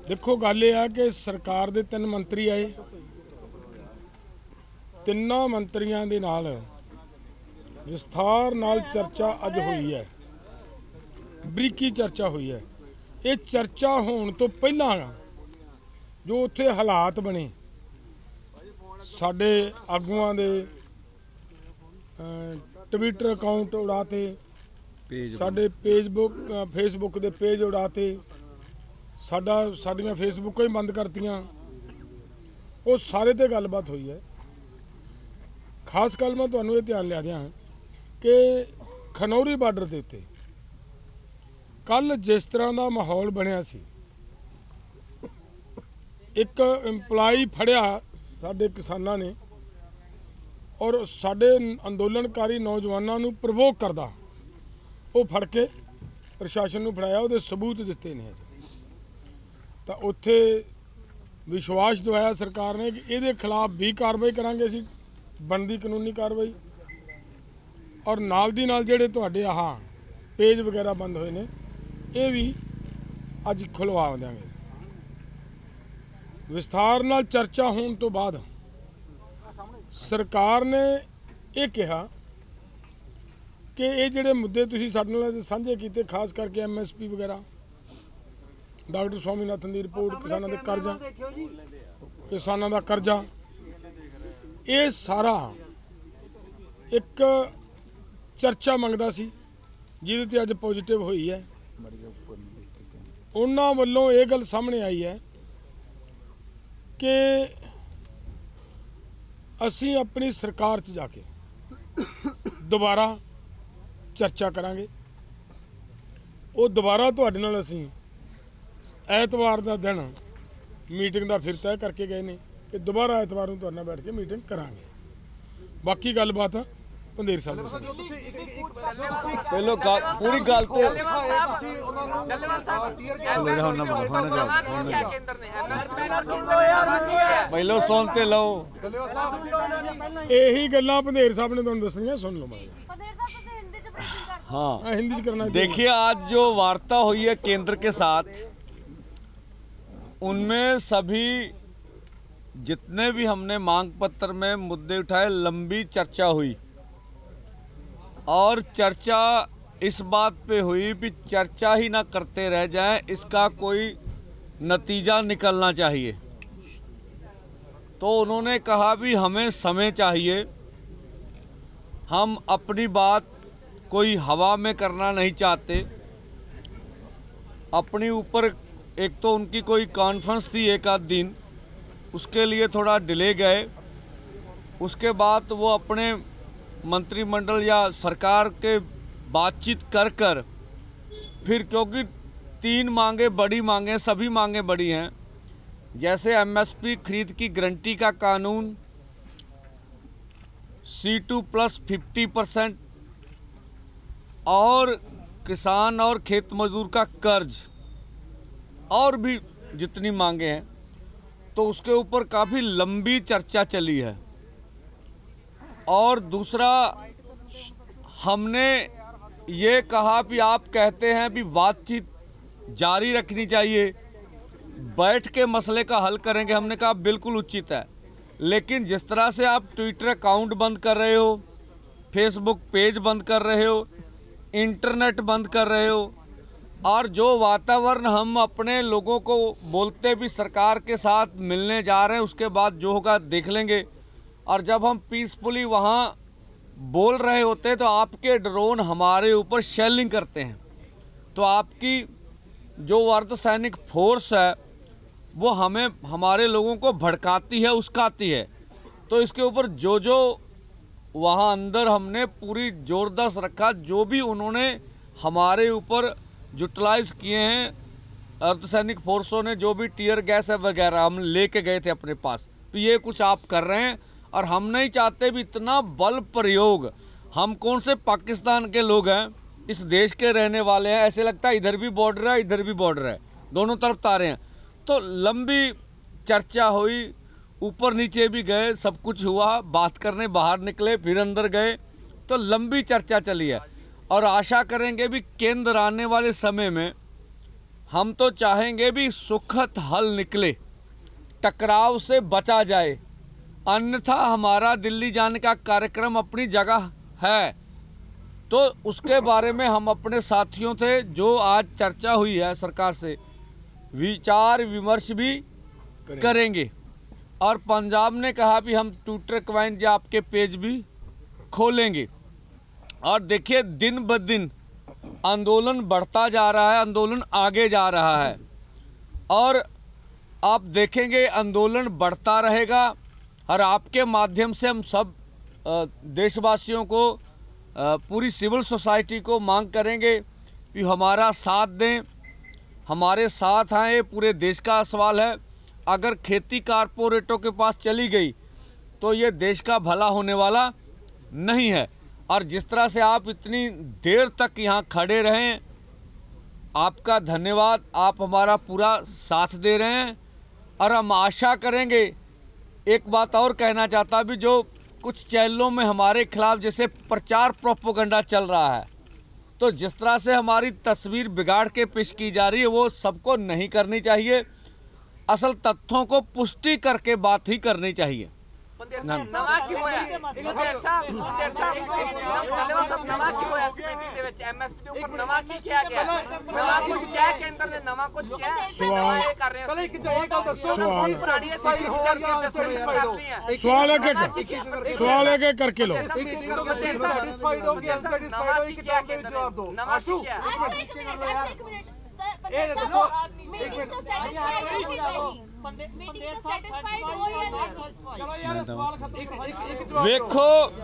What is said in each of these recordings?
देखो गल यह है कि सरकार के 3 मंत्री आए, तिन्ना मंत्रियों के नाल विस्तार नाल चर्चा अज हुई है, बरीकी चर्चा हुई है। ये चर्चा होने तो पहला जो उत्थे हालात बने, साडे आगूआं दे ट्विटर अकाउंट उड़ाते, साडे फेसबुक के पेज उड़ाते, साडियां फेसबुक ही बंद करतियां। वो सारे ते गलबात हुई है। खास गल मैं तुहानूं ये ध्यान लिया दियां कि खनौरी बार्डर के उत्ते कल जिस तरह का माहौल बनिया सी, एक इंपलाई फड़िया साडे किसानां ने और साडे अंदोलनकारी नौजवानों नूं प्रवोक करदा, वो फड़ के प्रशासन नूं फड़ाया, उहदे सबूत दिते ने। तो उत्थे विश्वास दवाया सरकार ने कि इहदे खिलाफ भी कार्रवाई करांगे असीं, बनदी कानूनी कार्रवाई, और नाल दी नाल जिहड़े तुहाडे आह पेज वगैरह बंद होए ने ये भी अज खुलवा देंगे। विस्तार नाल चर्चा होने तो बाद सरकार ने यह कहा कि ये जिहड़े मुद्दे तुसीं साडे नाल साझे कीते, खास करके MSP वगैरह, डॉक्टर स्वामीनाथन की रिपोर्ट, किसानों के कर्जा, किसानों का कर्जा, ये सारा एक चर्चा मंगदा सी, जिहदे ते अज पॉजिटिव हुई है। उन्हां वल्लों ये गल सामने आई है कि असीं अपनी सरकार च जाके दोबारा चर्चा करांगे। वो दोबारा तुहाडे नाल असीं ऐतवार का दिन मीटिंग का फिर तय करके गए ने कि दोबारा ऐतवार नूं तुहाडे नाल बैठ के मीटिंग करांगे। बाकी गलबात पंधेर साहब पहलो पूरी गल तो पहलो सुनते लो, यही गल्लां पंधेर साहब ने तुहानूं दसणियां, सुन लो। हाँ, हिंदी करना। देखिए आज जो वार्ता हुई है केंद्र के साथ, उनमें सभी जितने भी हमने मांग पत्र में मुद्दे उठाए, लंबी चर्चा हुई और चर्चा इस बात पे हुई कि चर्चा ही ना करते रह जाएं, इसका कोई नतीजा निकलना चाहिए। तो उन्होंने कहा भी हमें समय चाहिए, हम अपनी बात कोई हवा में करना नहीं चाहते। अपनी ऊपर एक तो उनकी कोई कॉन्फ्रेंस थी एक आध दिन, उसके लिए थोड़ा डिले गए। उसके बाद वो अपने मंत्रिमंडल या सरकार के बातचीत कर फिर, क्योंकि 3 मांगे बड़ी मांगे, सभी मांगे बड़ी हैं, जैसे MSP खरीद की गारंटी का कानून, C2 प्लस 50% और किसान और खेत मजदूर का कर्ज, और भी जितनी मांगे हैं, तो उसके ऊपर काफ़ी लंबी चर्चा चली है। और दूसरा, हमने ये कहा कि आप कहते हैं कि बातचीत जारी रखनी चाहिए, बैठ के मसले का हल करेंगे। हमने कहा बिल्कुल उचित है, लेकिन जिस तरह से आप ट्विटर अकाउंट बंद कर रहे हो, फेसबुक पेज बंद कर रहे हो, इंटरनेट बंद कर रहे हो, और जो वातावरण हम अपने लोगों को बोलते भी सरकार के साथ मिलने जा रहे हैं, उसके बाद जो होगा देख लेंगे, और जब हम पीसफुली वहाँ बोल रहे होते हैं तो आपके ड्रोन हमारे ऊपर शेलिंग करते हैं। तो आपकी जो अर्धसैनिक फोर्स है वो हमें, हमारे लोगों को भड़काती है, उस्काती है। तो इसके ऊपर जो वहाँ अंदर हमने पूरी ज़ोरदार रखा, जो भी उन्होंने हमारे ऊपर यूटिलाइज़ किए हैं अर्धसैनिक फोर्सों ने, जो भी टीयर गैस है वगैरह हम लेके गए थे अपने पास, तो ये कुछ आप कर रहे हैं। और हम नहीं चाहते भी इतना बल प्रयोग। हम कौन से पाकिस्तान के लोग हैं, इस देश के रहने वाले हैं, ऐसे लगता है इधर भी बॉर्डर है इधर भी बॉर्डर है, दोनों तरफ तारे हैं। तो लंबी चर्चा हुई, ऊपर नीचे भी गए, सब कुछ हुआ, बात करने बाहर निकले, फिर अंदर गए, तो लंबी चर्चा चली है। और आशा करेंगे भी केंद्र आने वाले समय में हम तो चाहेंगे भी सुखद हल निकले, टकराव से बचा जाए, अन्यथा हमारा दिल्ली जाने का कार्यक्रम अपनी जगह है। तो उसके बारे में हम अपने साथियों से जो आज चर्चा हुई है सरकार से, विचार विमर्श भी करेंगे। और पंजाब ने कहा भी हम ट्विटर अकाउंट या आपके पेज भी खोलेंगे। और देखिए दिन ब दिन आंदोलन बढ़ता जा रहा है, आंदोलन आगे जा रहा है और आप देखेंगे आंदोलन बढ़ता रहेगा। और आपके माध्यम से हम सब देशवासियों को, पूरी सिविल सोसाइटी को मांग करेंगे कि हमारा साथ दें, हमारे साथ आए। पूरे देश का सवाल है, अगर खेती कारपोरेटों के पास चली गई तो ये देश का भला होने वाला नहीं है। और जिस तरह से आप इतनी देर तक यहाँ खड़े रहें, आपका धन्यवाद। आप हमारा पूरा साथ दे रहे हैं और हम आशा करेंगे। एक बात और कहना चाहता भी, जो कुछ चैनलों में हमारे खिलाफ जैसे प्रचार प्रोपेगेंडा चल रहा है, तो जिस तरह से हमारी तस्वीर बिगाड़ के पेश की जा रही है, वो सबको नहीं करनी चाहिए। असल तथ्यों को पुष्टि करके बात ही करनी चाहिए। सवाल एक करके लो। ਵੇਖੋ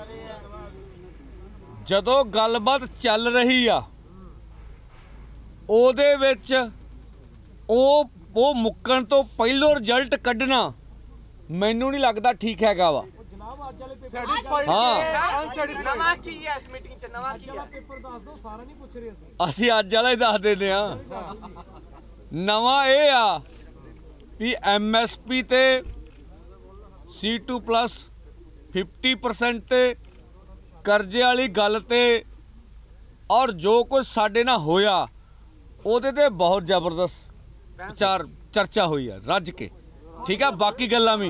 ਜਦੋਂ ਗੱਲਬਾਤ ਚੱਲ ਰਹੀ ਆ ਉਹਦੇ ਵਿੱਚ ਉਹ ਮੁੱਕਣ ਤੋਂ ਪਹਿਲੋਂ ਰਿਜ਼ਲਟ ਕੱਢਣਾ ਮੈਨੂੰ ਨਹੀਂ ਲੱਗਦਾ ਠੀਕ ਹੈਗਾ ਵਾ। ਅਸੀਂ ਅੱਜ ਵਾਲਾ ਹੀ ਦੱਸ ਦਿੰਦੇ ਆ। ਨਵਾਂ ਇਹ ਆ ਵੀ MSP ਤੇ C2+ 50% ਤੇ ਕਰਜ਼ੇ ਵਾਲੀ ਗੱਲ ਤੇ ਔਰ ਜੋ ਕੁਝ ਸਾਡੇ ਨਾਲ ਹੋਇਆ ਉਹਦੇ ਤੇ ਬਹੁਤ ਜ਼ਬਰਦਸਤ ਵਿਚਾਰ ਚਰਚਾ ਹੋਈ ਆ ਰੱਜ ਕੇ। ठीक है, बाकी गल्लां भी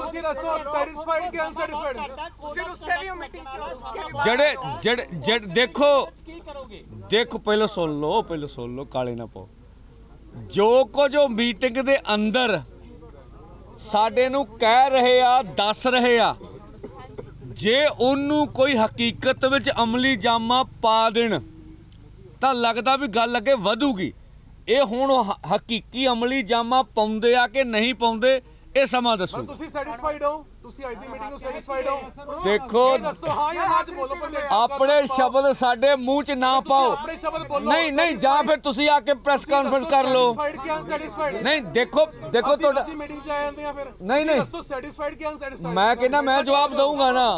जड़े देखो पहले सुन लो काले ना पाओ। जो कुछ मीटिंग दे अंदर साडे नूं कह रहे आ, दस रहे आ, जे उन्नू कोई हकीकत विच अमली जामा पा देण तां लगदा भी गल अगे वधूगी। ਇਹ ਹੁਣ ਹਕੀਕੀ ਅਮਲੀ ਜਾਮਾ ਪਾਉਂਦੇ ਆ ਕਿ ਨਹੀਂ ਪਾਉਂਦੇ, ਇਹ ਸਮਾਂ ਦੱਸੋ। ਤੁਸੀਂ ਸੈਟੀਸਫਾਈਡ ਹੋ? ਤੁਸੀਂ ਅੱਜ ਦੀ ਮੀਟਿੰਗ ਨੂੰ ਸੈਟੀਸਫਾਈਡ ਹੋ? ਦੇਖੋ ਦੱਸੋ ਹਾਂ ਜਾਂ ਨਾ ਚ ਬੋਲੋ ਪਹਿਲੇ। ਆਪਣੇ ਸ਼ਬਦ ਸਾਡੇ ਮੂੰਹ 'ਚ ਨਾ ਪਾਓ। ਆਪਣੇ ਸ਼ਬਦ ਬੋਲੋ। ਨਹੀਂ ਜਾਂ ਫਿਰ ਤੁਸੀਂ ਆ ਕੇ ਪ੍ਰੈਸ ਕਾਨਫਰੰਸ ਕਰ ਲਓ। ਸੈਟੀਸਫਾਈਡ ਕਿ ਅਨਸੈਟੀਸਫਾਈਡ? ਨਹੀਂ ਦੇਖੋ ਤੁਹਾਡਾ ਅਸੀਂ ਮੀਟਿੰਗ 'ਚ ਆ ਜਾਂਦੇ ਆ ਫਿਰ। ਨਹੀਂ ਦੱਸੋ ਸੈਟੀਸਫਾਈਡ ਕਿ ਅਨਸੈਟੀਸਫਾਈਡ? ਮੈਂ ਕਹਿੰਦਾ ਮੈਂ ਜਵਾਬ ਦਊਂਗਾ ਨਾ।